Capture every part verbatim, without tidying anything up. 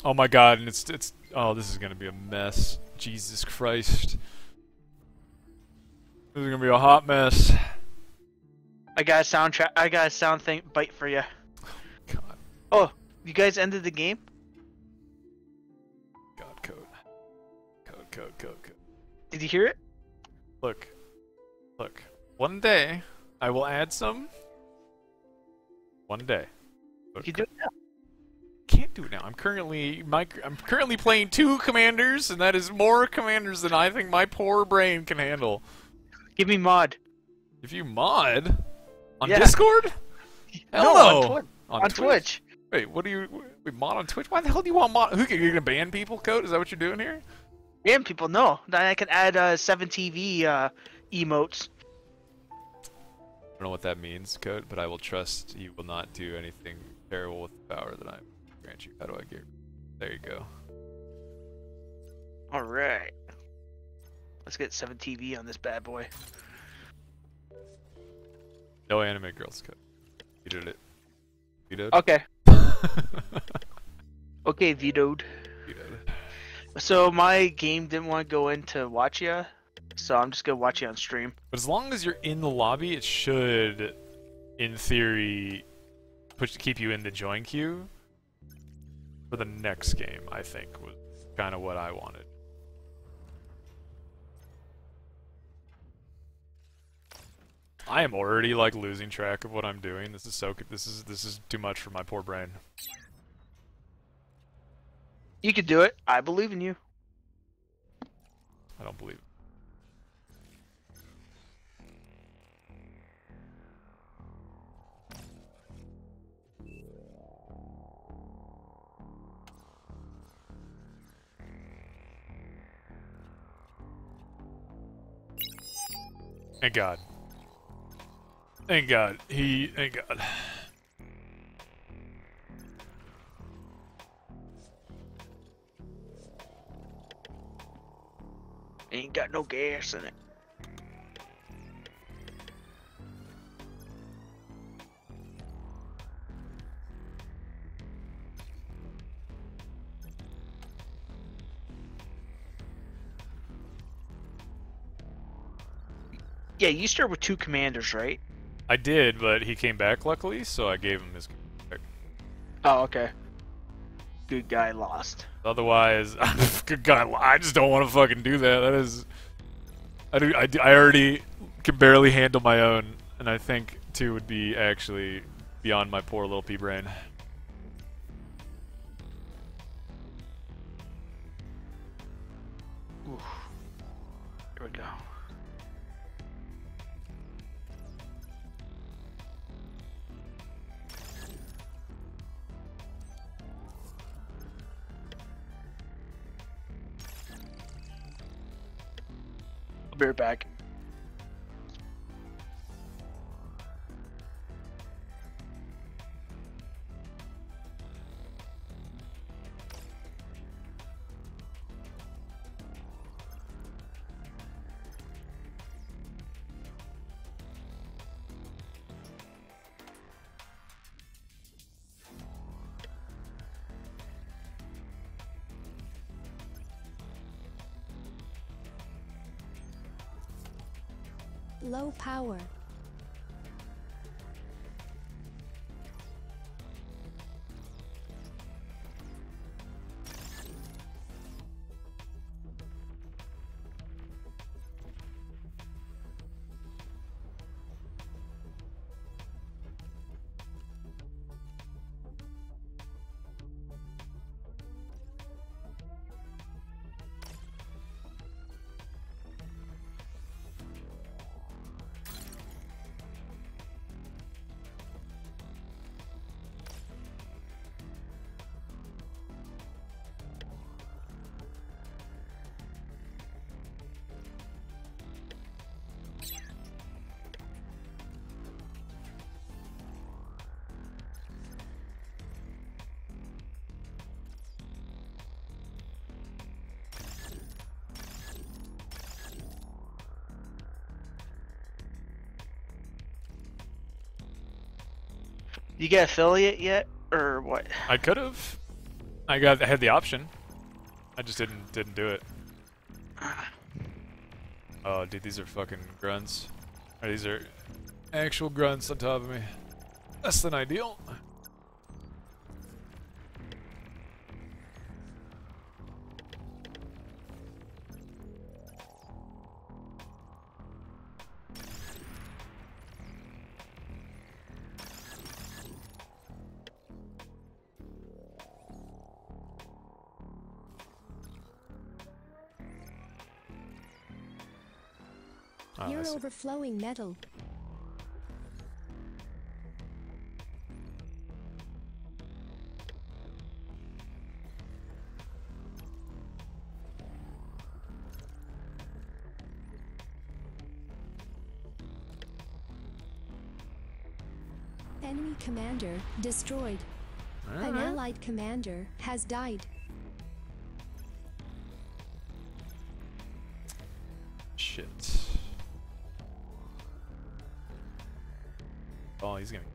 Oh my god, and it's it's oh, this is gonna be a mess. Jesus Christ. This is gonna be a hot mess. I got a soundtrack. I got a sound thing bite for you. God. Oh, you guys ended the game? God, code. Code, code, code, code. Did you hear it? Look. Look. One day, I will add some. One day. You can do it now. Can't do it now. I'm currently my I'm currently playing two commanders, and that is more commanders than I think my poor brain can handle. Give me mod. If you mod on Yeah. Discord? No, Hello. on, Twi on, on Twitch. Twitch. Wait, what do you wait, mod on Twitch? Why the hell do you want mod? Who you're gonna ban people? Code? Is that what you're doing here? Damn people, no. Then I can add uh, seven T V uh, emotes. I don't know what that means, Code, but I will trust you will not do anything terrible with the power that I grant you. How do I get? There you go. All right. Let's get seven T V on this bad boy. No anime girls, Code. You did it. You did. Okay. Okay, vetoed. You did. So my game didn't want to go in to watch ya, so I'm just gonna watch you on stream. But as long as you're in the lobby, it should, in theory, push keep you in the join queue for the next game. I think was kind of what I wanted. I am already like losing track of what I'm doing. This is so this is this is too much for my poor brain. You can do it. I believe in you. I don't believe it. Thank God. Thank God. He... Thank God. Ain't got no gas in it. Yeah, you start with two commanders, right? I did, but he came back luckily, so I gave him his... Oh, okay. Good guy lost. Otherwise, good God, I just don't want to fucking do that. That is... I, do, I, do, I already can barely handle my own, and I think two would be actually beyond my poor little pea brain. Oof. Here we go. I'll be right back. Low power. You get affiliate yet, or what? I could have. I got I had the option. I just didn't didn't do it. Oh, dude, these are fucking grunts. Or these are actual grunts on top of me. Less than ideal. Oh, You're I see. overflowing metal. Enemy commander destroyed. An Alright. allied commander has died. Shit. Oh, he's gonna.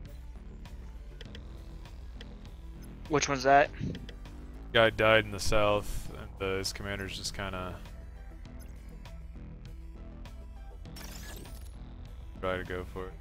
Which one's that? Guy died in the south, and uh, his commander's just kind of try to go for it.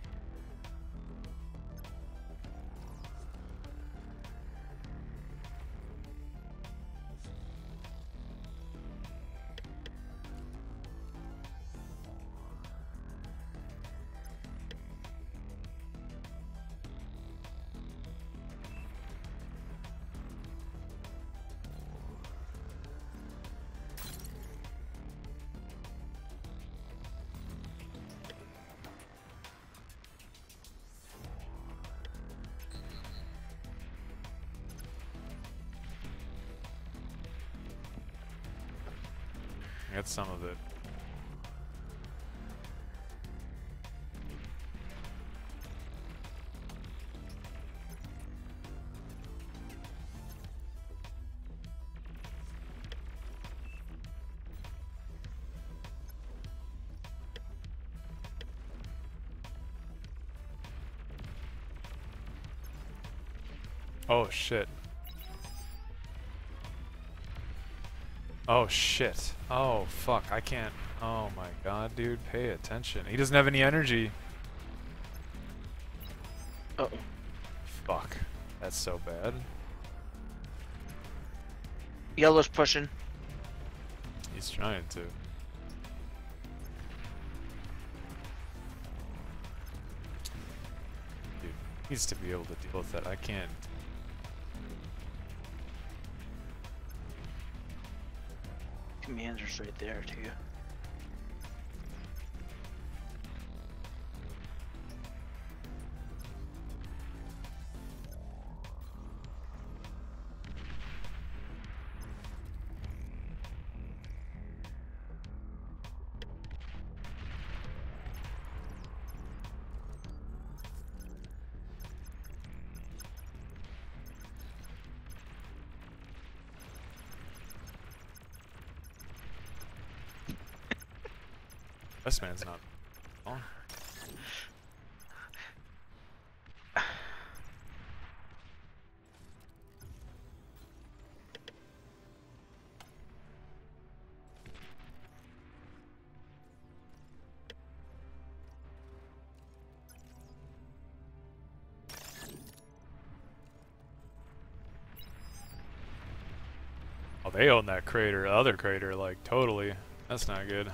That's some of it. Oh shit. Oh shit. Oh fuck, I can't. Oh my god, dude, pay attention. He doesn't have any energy. Uh oh. Fuck. That's so bad. Yellow's pushing. He's trying to. Dude, he needs to be able to deal with that. I can't. Commander's right there too. This man's not. Oh. Oh, they own that crater, other crater, like totally. That's not good.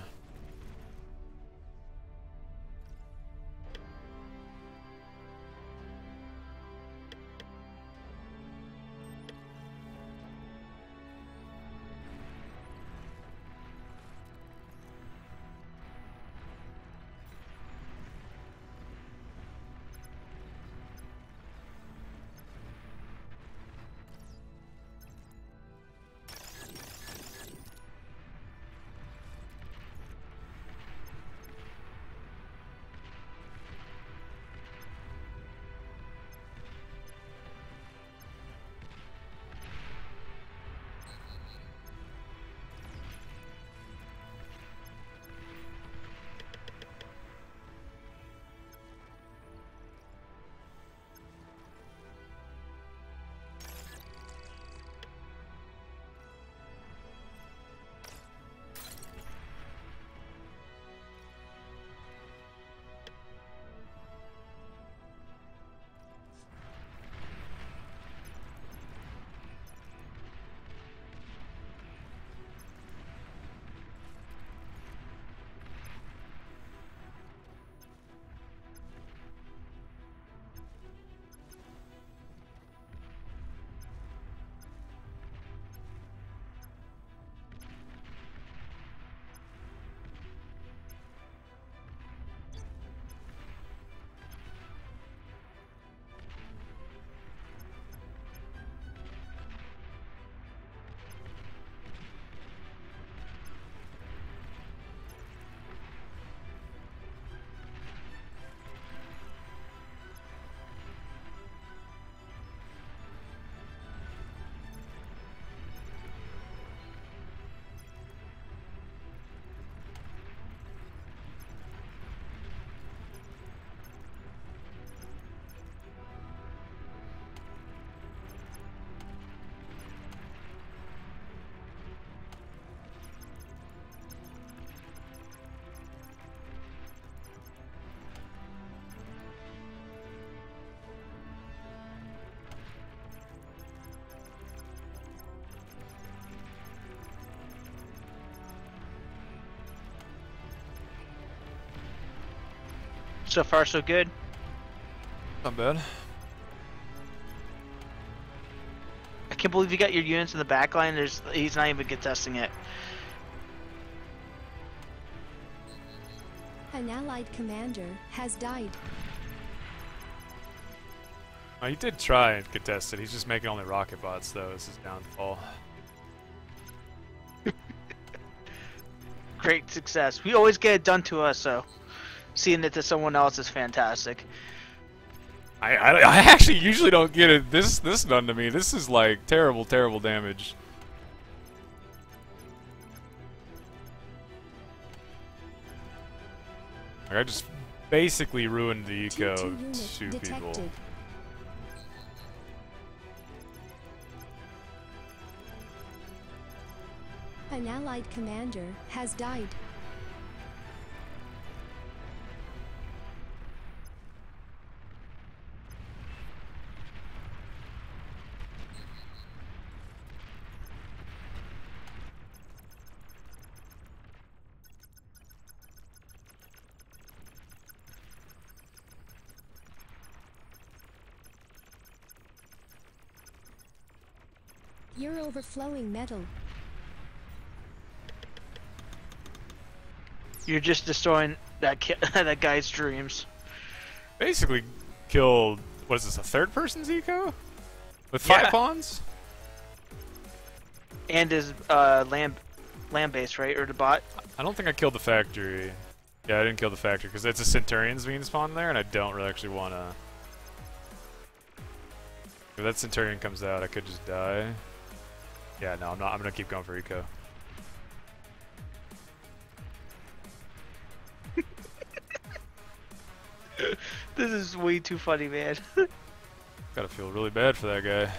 So far, so good. Not bad. I can't believe you got your units in the back line. There's, he's not even contesting it. An allied commander has died. Oh, he did try and contest it. He's just making only rocket bots, though. This is downfall. Great success. We always get it done to us, so seeing it to someone else is fantastic. I, I, I actually usually don't get it this this done to me. This is like terrible, terrible damage. Like, I just basically ruined the eco T two of unit two people. detected. An allied commander has died. You're overflowing metal. You're just destroying that ki that guy's dreams. Basically killed, what is this, a third person's eco? With five Yeah. pawns? And his uh, land land base, right, or the bot. I don't think I killed the factory. Yeah, I didn't kill the factory because it's a Centurion's being spawned there, and I don't really actually want to. If that Centurion comes out, I could just die. Yeah, no, I'm not. I'm gonna keep going for eco. This is way too funny, man. Gotta feel really bad for that guy.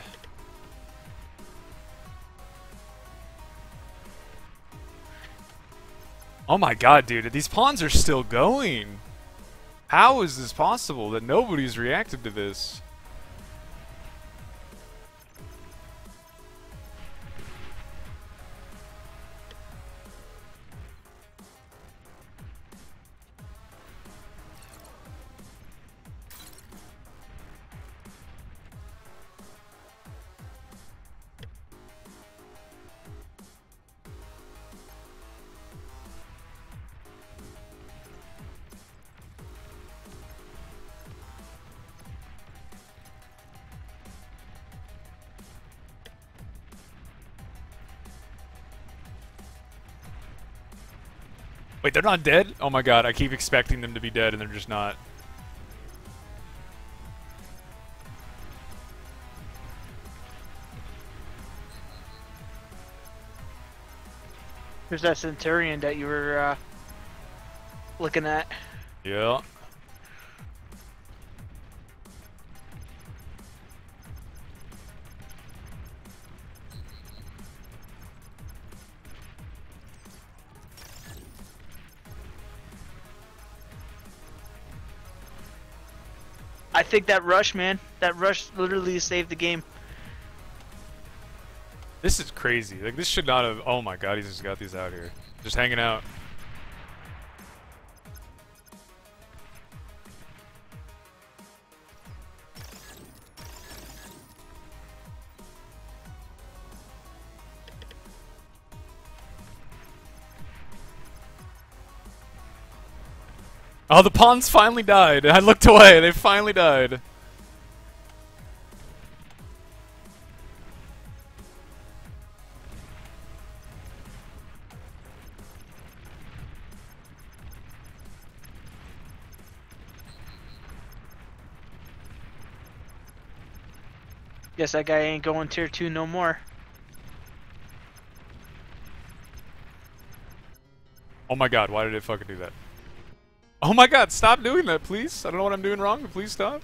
Oh my god, dude, these pawns are still going. How is this possible that nobody's reacted to this? Wait, they're not dead? Oh my god, I keep expecting them to be dead and they're just not. There's that Centurion that you were uh, looking at. Yeah. I think that rush, man, that rush literally saved the game. This is crazy. Like, this should not have. Oh my god, he's just got these out here. Just hanging out. Oh, the pawns finally died. I looked away. They finally died. Guess that guy ain't going tier two no more. Oh my god, why did it fucking do that? Oh my god, stop doing that, please. I don't know what I'm doing wrong, but please stop.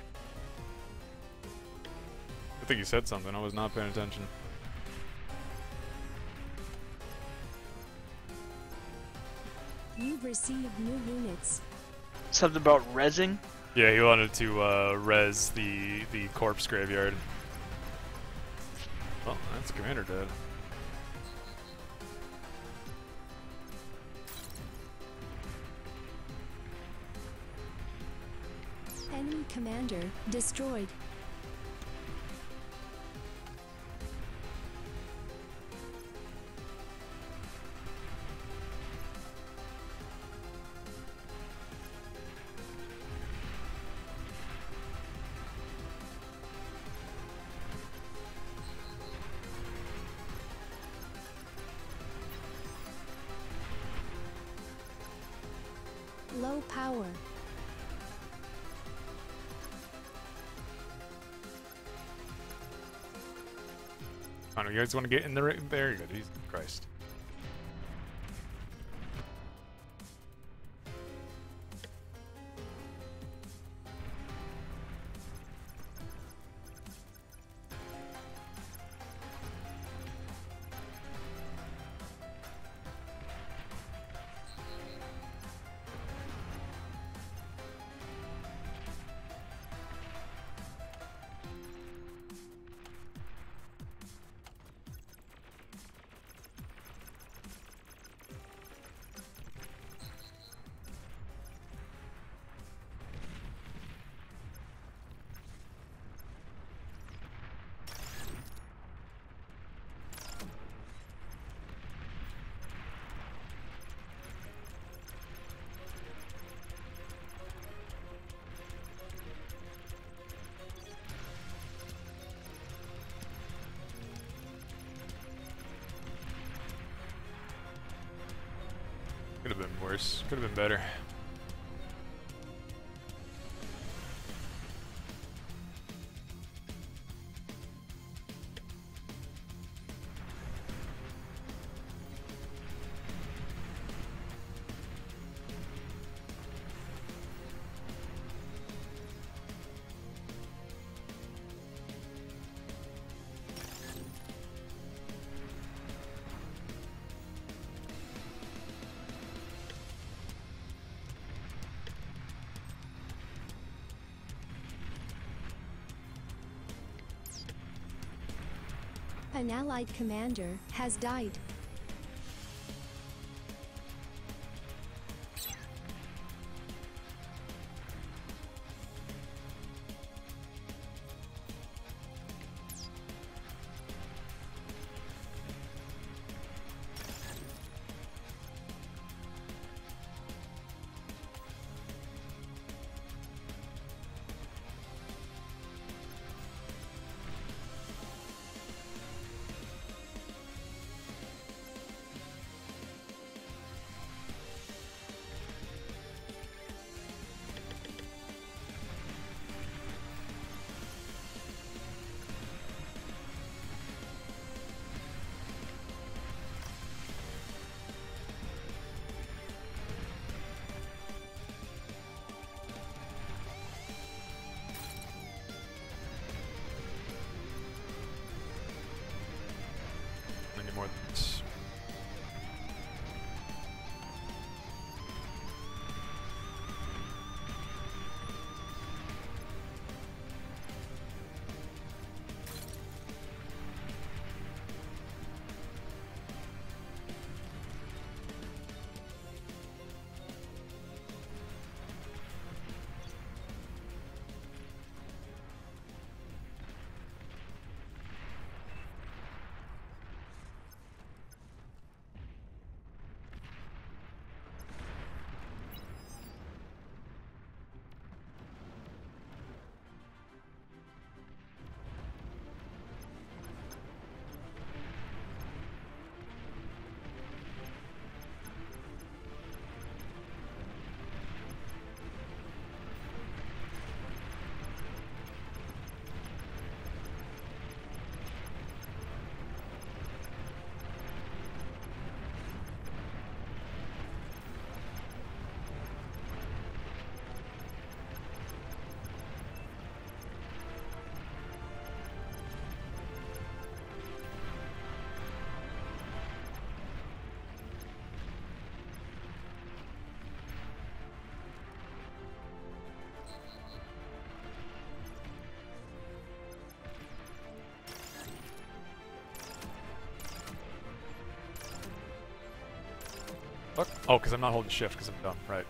I think you said something. I was not paying attention. receive new units. Something about rezzing. Yeah, he wanted to uh, res the the corpse graveyard. Oh, that's commander dead. Enemy commander destroyed. Low power. I don't know, you guys want to get in the ring? Very good. Jesus Christ. Could have been worse. Could have been better. An allied commander has died. Fuck. Oh, because I'm not holding shift because I'm dumb. Right.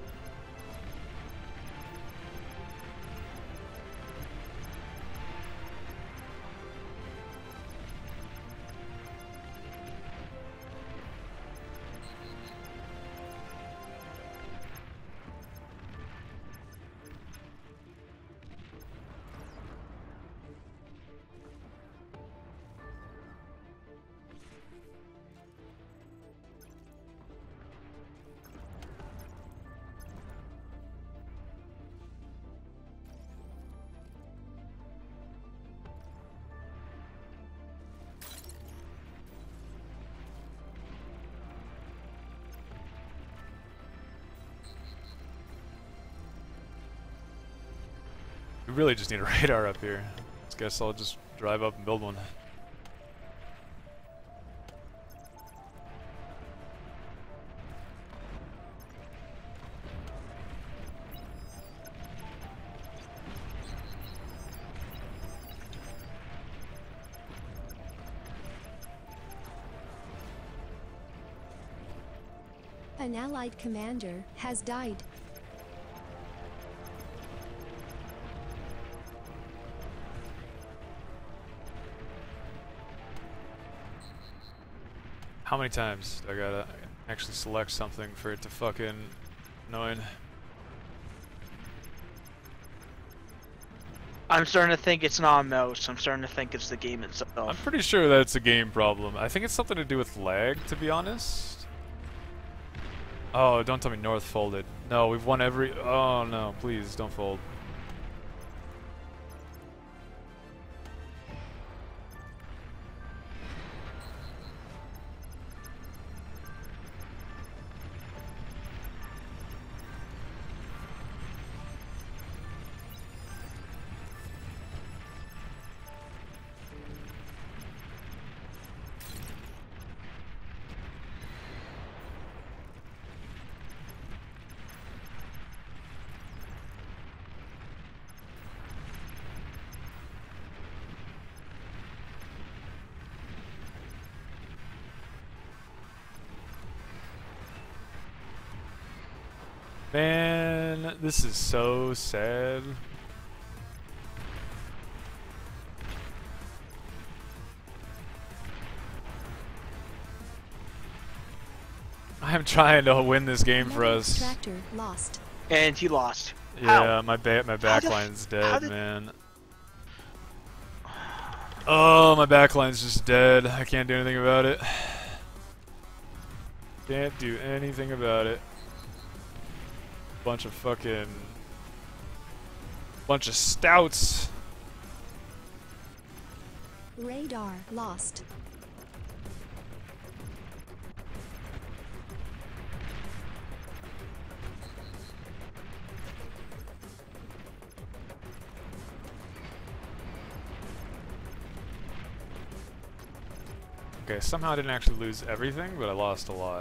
We really just need a radar up here. I guess I'll just drive up and build one. An allied commander has died. How many times do I gotta actually select something for it to fucking annoying? I'm starting to think it's not a mouse. I'm starting to think it's the game itself. I'm pretty sure that's a game problem. I think it's something to do with lag, to be honest. Oh, don't tell me North folded. No, we've won every... Oh no, please, don't fold. Man, this is so sad. I am trying to win this game for Another us. Tractor lost. And he lost. Yeah, How? my ba my How back did- line's how dead, did- man. Oh, my back line's just dead. I can't do anything about it. Can't do anything about it. Bunch of fucking... Bunch of stouts. Radar lost. Okay, somehow I didn't actually lose everything, but I lost a lot.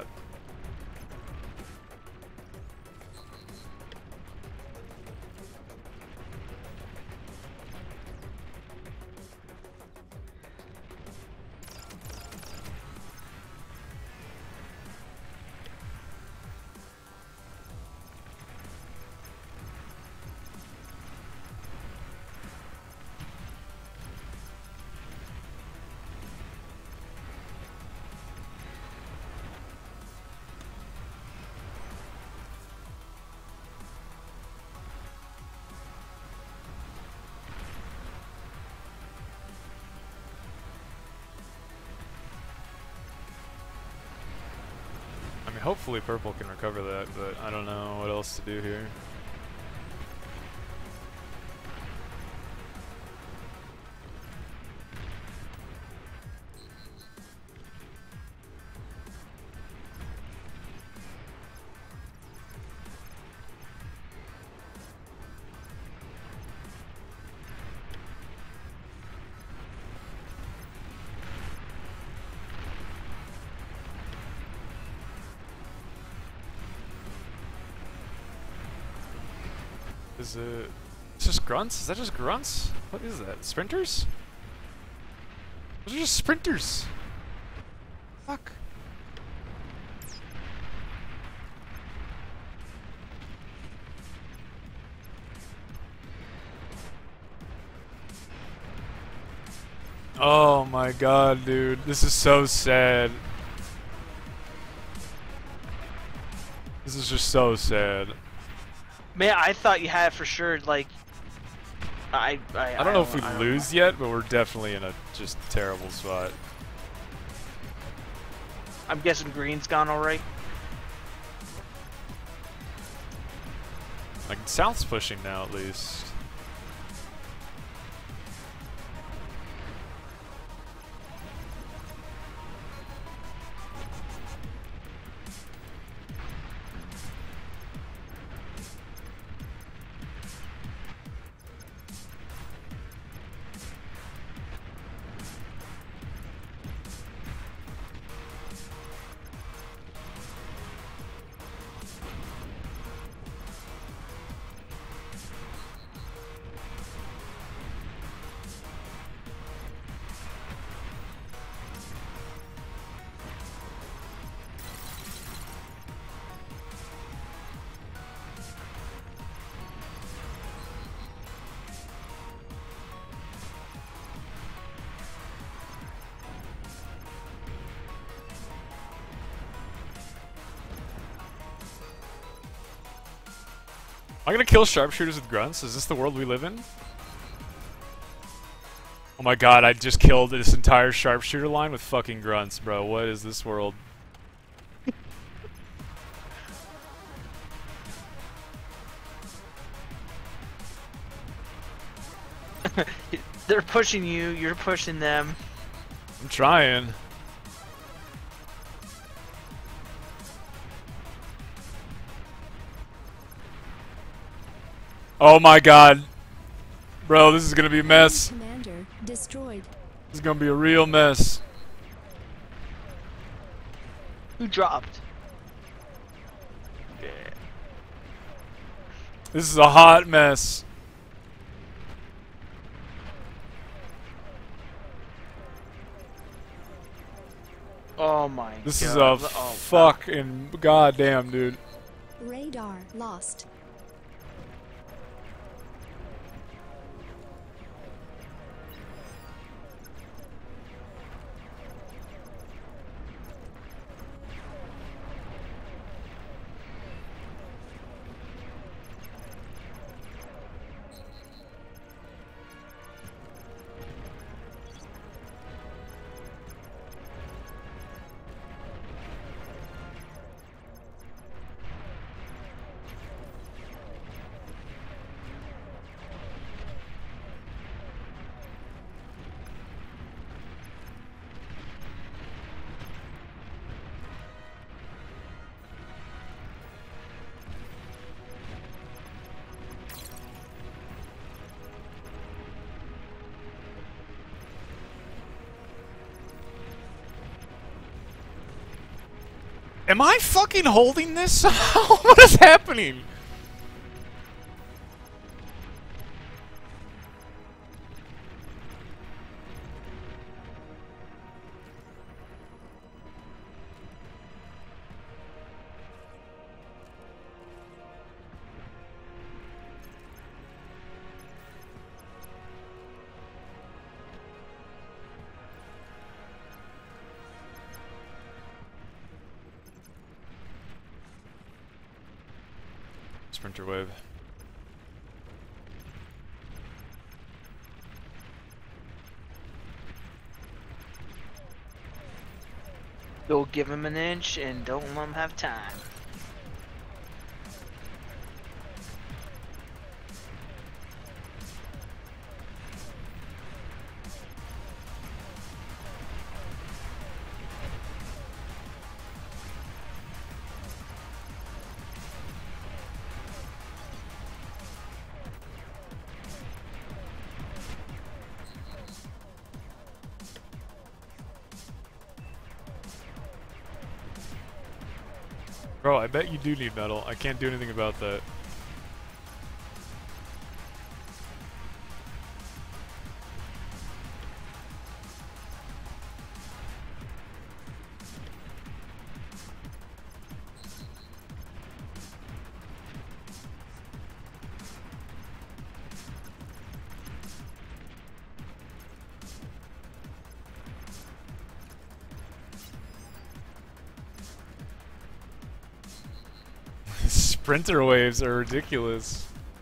I mean, hopefully purple can recover that, but I don't know what else to do here. Is it... It's just grunts? Is that just grunts? What is that? Sprinters? Those are just sprinters! Fuck. Oh my god, dude. This is so sad. This is just so sad. Man, I thought you had it for sure. Like, I, I, I don't know if we I don't lose know. yet, but we're definitely in a just terrible spot. I'm guessing green's gone alright. Like, South's pushing now, at least. Am I gonna kill sharpshooters with grunts? Is this the world we live in? Oh my god, I just killed this entire sharpshooter line with fucking grunts, bro. What is this world? They're pushing you, you're pushing them. I'm trying. Oh my god. Bro, this is gonna be a mess. Commander destroyed. This is gonna be a real mess. Who dropped? Yeah. This is a hot mess. Oh my This god. is a Oh, fucking goddamn, dude. Radar lost. Am I fucking holding this? What is happening? Sprinter wave. Go give him an inch and don't let him have time. Bro, I bet you do need metal. I can't do anything about that. sprinter waves are ridiculous.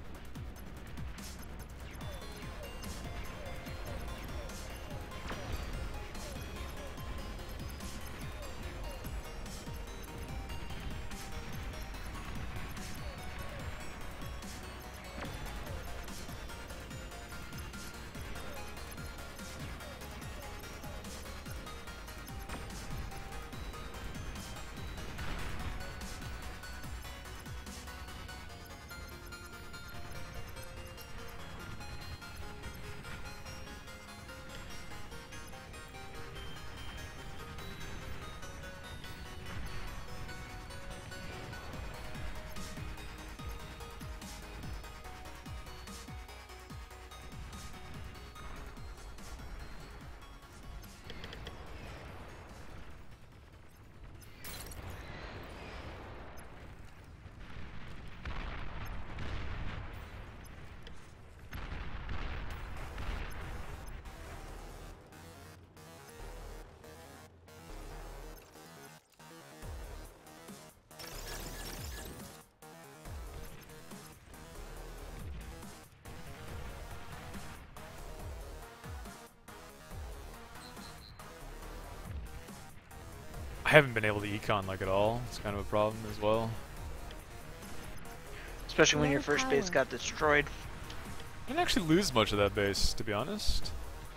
I haven't been able to econ like at all. It's kind of a problem as well. Especially when Low your first base power. got destroyed. I didn't actually lose much of that base, to be honest.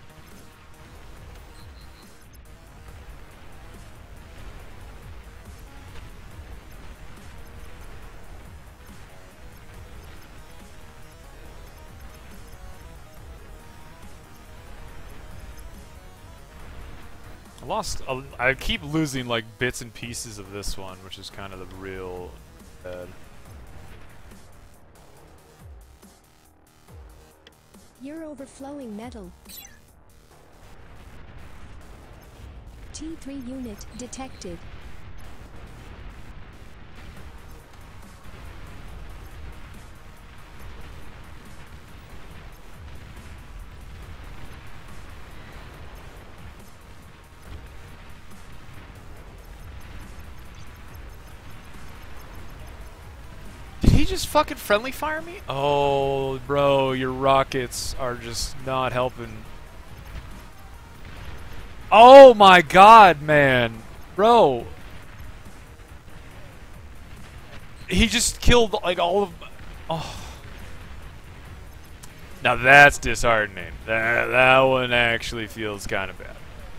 I lost. A, I keep losing like bits and pieces of this one, which is kind of the real bad. You're overflowing metal. T three unit detected. Did he just fucking friendly fire me? Oh, bro, your rockets are just not helping. Oh my god, man. Bro. He just killed, like, all of... Oh. Now that's disheartening. That, that one actually feels kind of bad.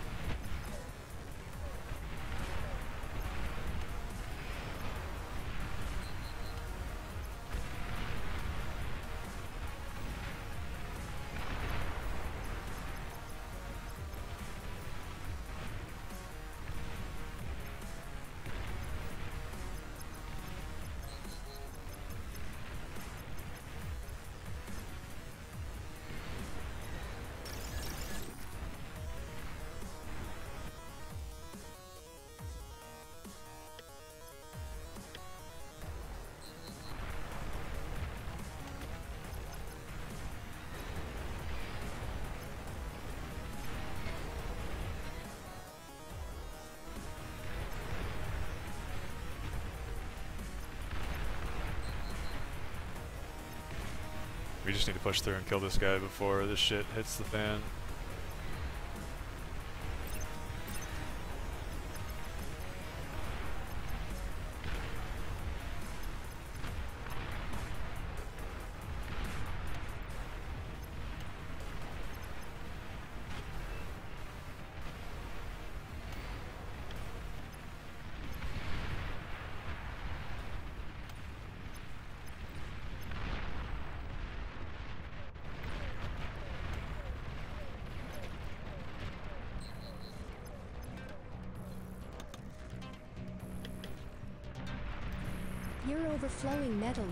We just need to push through and kill this guy before this shit hits the fan. You're overflowing metal.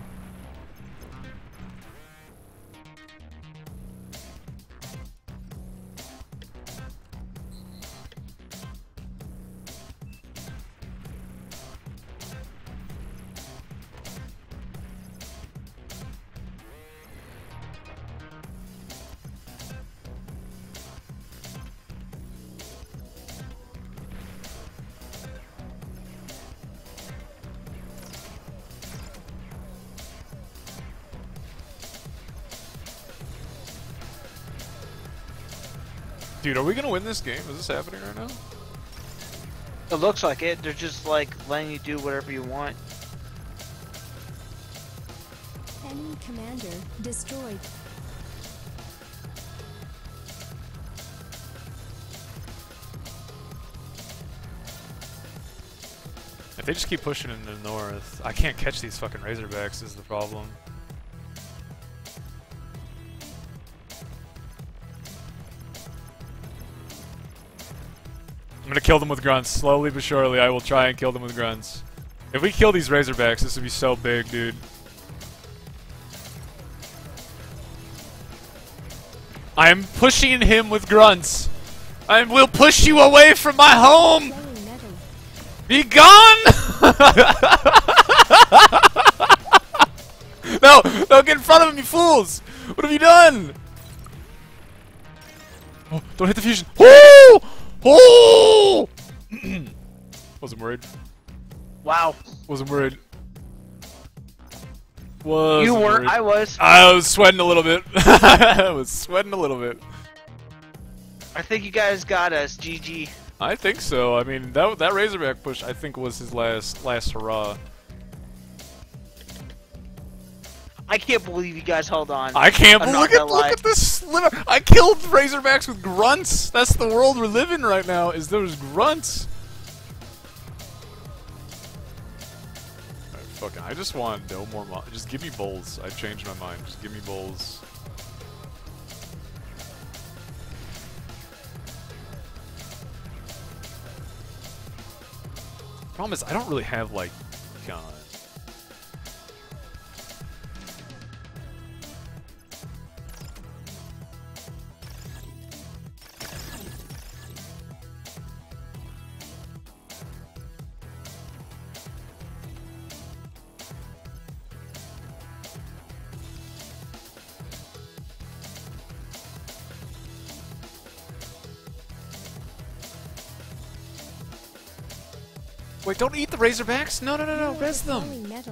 Dude, are we gonna win this game? Is this happening right now? It looks like it. They're just like letting you do whatever you want. Enemy commander destroyed. If they just keep pushing in the north, I can't catch these fucking Razorbacks is the problem. I'm gonna kill them with grunts. Slowly but surely, I will try and kill them with grunts. If we kill these Razorbacks, this would be so big, dude. I am pushing him with grunts. I will push you away from my home! Flowing metal. Be gone! No! Don't get in front of him, you fools! What have you done? Oh, don't hit the fusion. Oh! Oh! Wasn't worried. Wow. Wasn't worried. Was You weren't. worried. I was. I was sweating a little bit. I was sweating a little bit. I think you guys got us. G G. I think so. I mean, that that Razorback push, I think, was his last last hurrah. I can't believe you guys held on. I can't I'm believe. not Look at gonna look lie. at this sliver. I killed Razorbacks with grunts. That's the world we're living right now. Is those grunts? Alright, fucking. I just want no more. Mo just give me bowls. I changed my mind. Just give me bowls. Problem is, I don't really have like. God. Wait, don't eat the Razorbacks! No, no, no, no, You're res them! overflowing metal.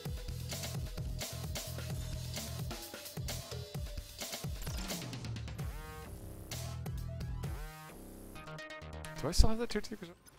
Do I still have that tier two?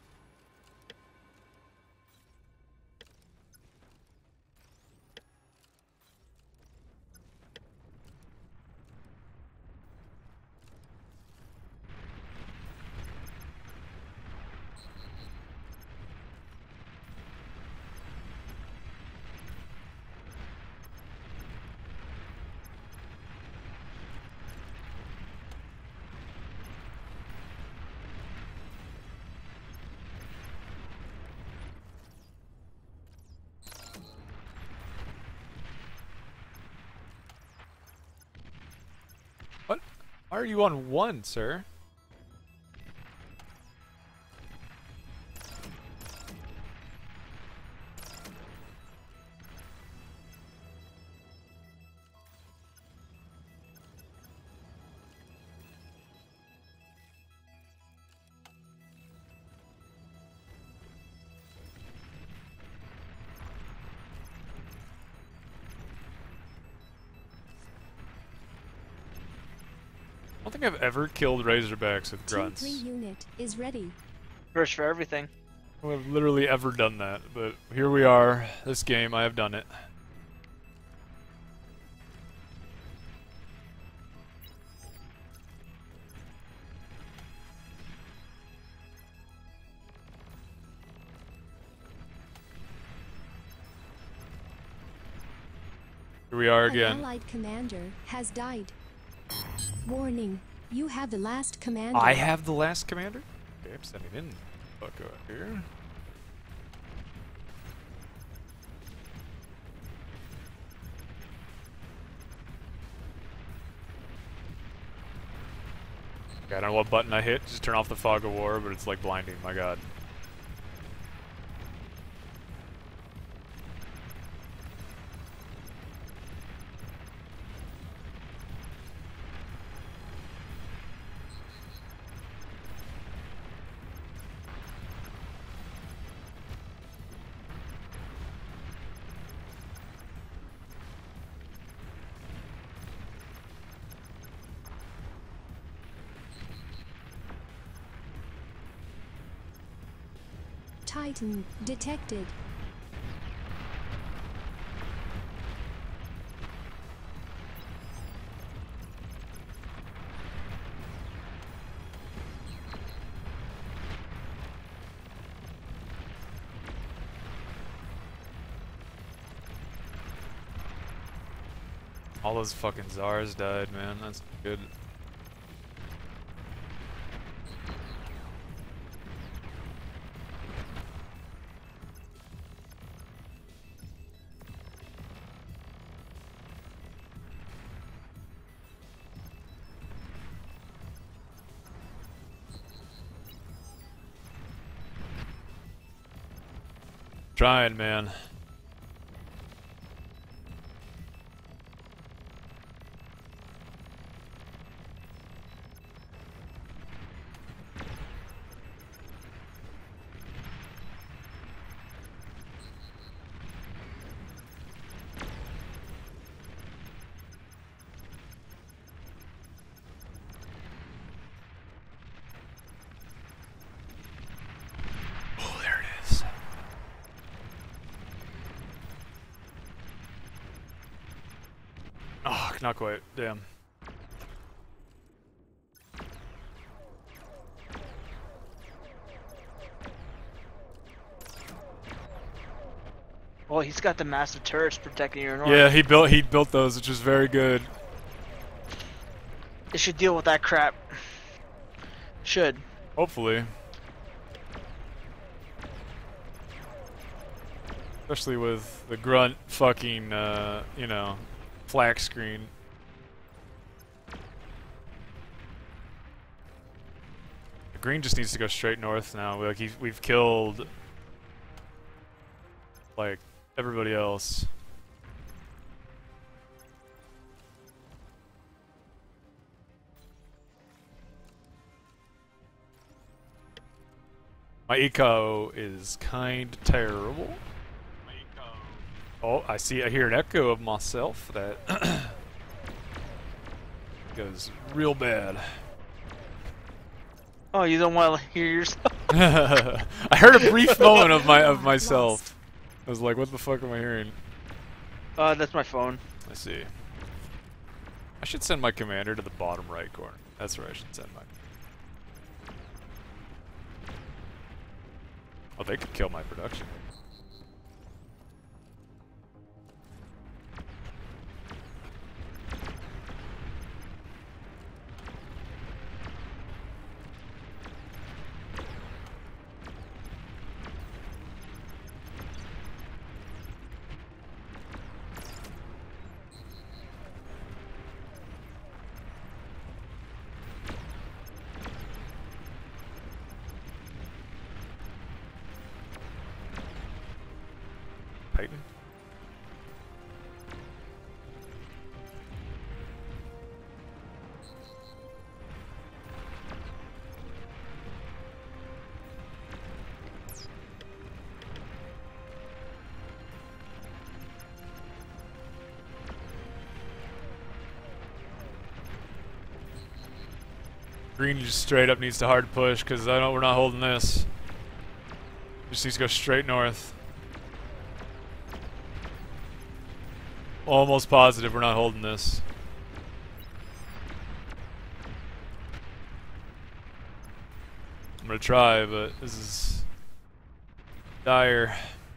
What? Why are you on one, sir? I don't think I've ever killed Razorbacks with T grunts. three unit is ready. First for everything. I've literally ever done that, but here we are. This game, I have done it. Here we are An again. allied commander has died. Warning, you have the last commander. I have the last commander? Okay, I'm sending in fuck out here. Okay, I don't know what button I hit. Just turn off the fog of war, but it's like blinding, my god. Titan detected. All those fucking Zars died, man. That's good. Trying, man. Oh, there it is. Oh, not quite. Damn. Well, he's got the massive turrets protecting your north. Yeah, he built he built those, which was very good. It should deal with that crap. Should. Hopefully. Especially with the grunt fucking, uh, you know, flak screen. The green just needs to go straight north now. Like he's, we've killed like everybody else. My eco is kind of terrible. Oh, I see. I hear an echo of myself that goes real bad. Oh, you don't want to hear yourself? I heard a brief moment of my of myself. I was like, "What the fuck am I hearing?" Uh, that's my phone. I see. I should send my commander to the bottom right corner. That's where I should send my. Oh, they could kill my production. Titan. Green just straight up needs to hard push because I know we're not holding this. Just needs to go straight north. Almost positive we're not holding this. I'm gonna try, but this is dire.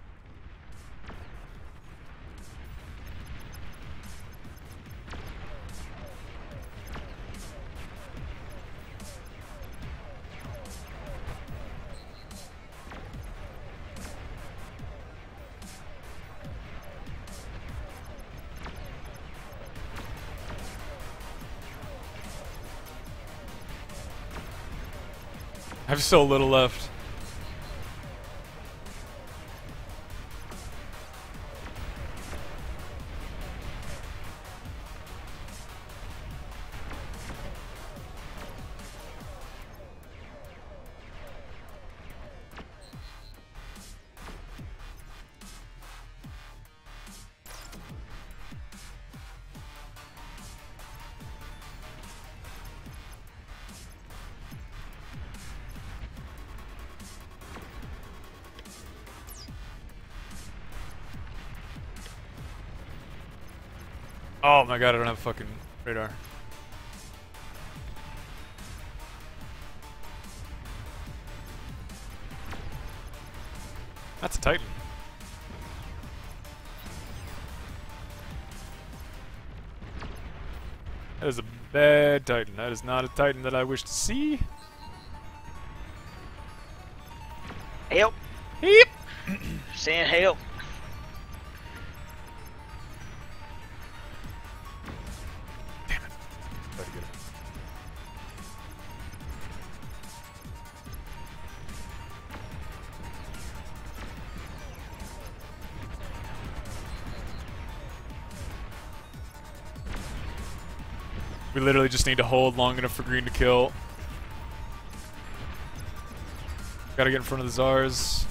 I have so little left. Oh my god, I don't have fucking radar. That's a Titan. That is a bad Titan. That is not a Titan that I wish to see. Help! Heep! Saying help. Damn it. Try to get it. We literally just need to hold long enough for green to kill. Gotta get in front of the Zars.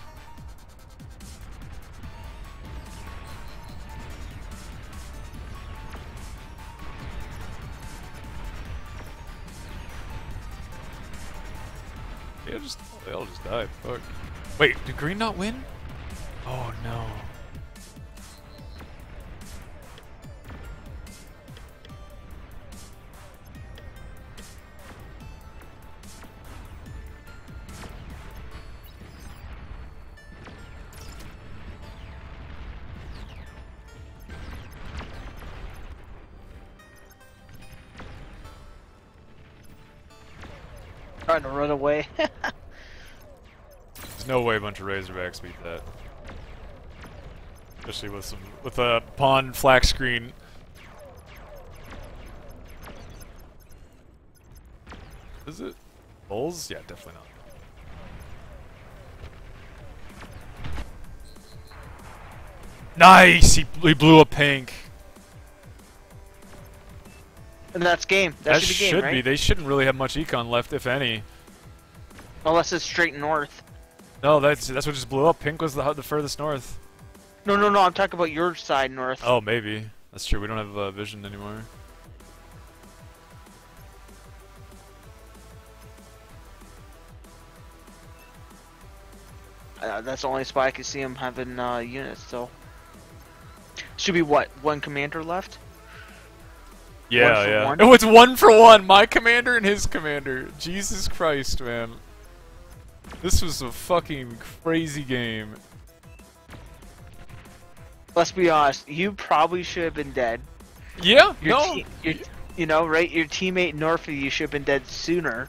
Yeah, just they all just died. Fuck. Wait, did green not win? Oh no. Trying to run away. There's no way a bunch of Razorbacks beat that. Especially with some with a pawn flak screen. Is it Bulls? Yeah, definitely not. Nice! He, he blew a pink. And that's game. That, That should be game, should right? be. They shouldn't really have much econ left, if any. Unless it's straight north. No, that's that's what just blew up. Pink was the the furthest north. No, no, no. I'm talking about your side north. Oh, maybe. That's true. We don't have uh, vision anymore. Uh, that's the only spot I can see him having uh, units still. Should be what? One commander left? Yeah, One for yeah. one? Oh, it's one for one. My commander and his commander. Jesus Christ, man. This was a fucking crazy game. Let's be honest. You probably should have been dead. Yeah, Your no. te- your, you know, right? Your teammate north of you should have been dead sooner.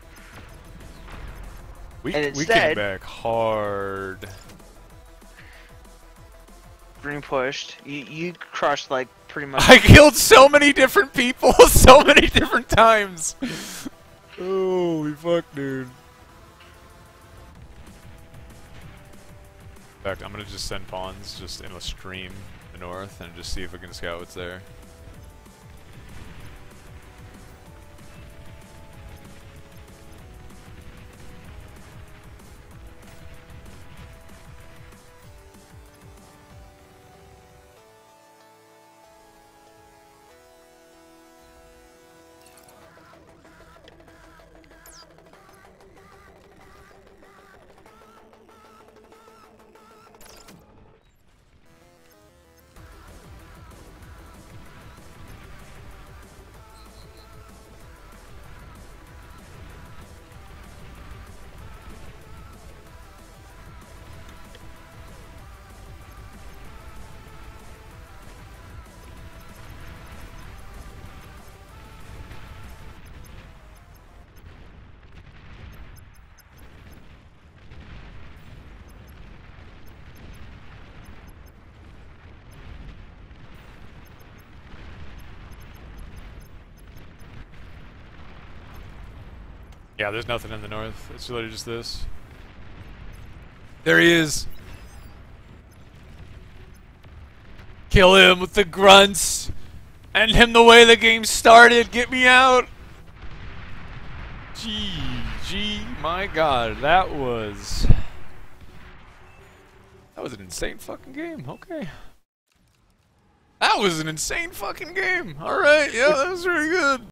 we, and we instead- came back hard. Green pushed. You you crushed like pretty much. I killed so many different people so many different times. Holy fuck, dude. In fact, I'm gonna just send pawns just in a stream to the north and just see if we can scout what's there. Yeah, there's nothing in the north. It's literally just this. There he is. Kill him with the grunts. End him the way the game started. Get me out. Gee, gee, my god, that was... That was an insane fucking game. Okay. That was an insane fucking game. Alright, yeah, that was really good.